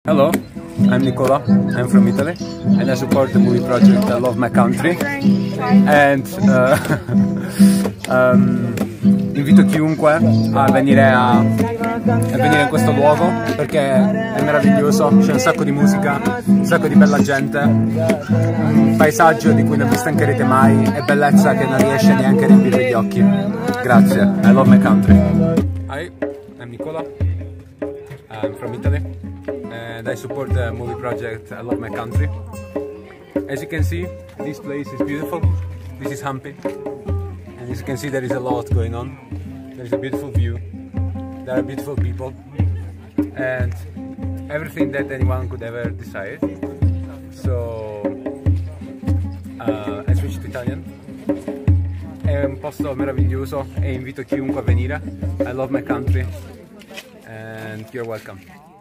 Hello, I'm Nicola, I'm from Italy and I support the movie project I Love My Country and invito chiunque a venire in questo luogo perché è meraviglioso, c'è un sacco di musica, un sacco di bella gente, un paesaggio di cui non vi stancherete mai e bellezza che non riesce neanche a riempire gli occhi. Grazie, I love my country. Hi, I'm Nicola, I'm from Italy and I support the movie project I Love My Country. As you can see, this place is beautiful. This is Hampi. And as you can see, there is a lot going on. There is a beautiful view. There are beautiful people. And everything that anyone could ever desire. So, I switched to Italian. È un posto meraviglioso e invito chiunque a venire. I love my country and you're welcome.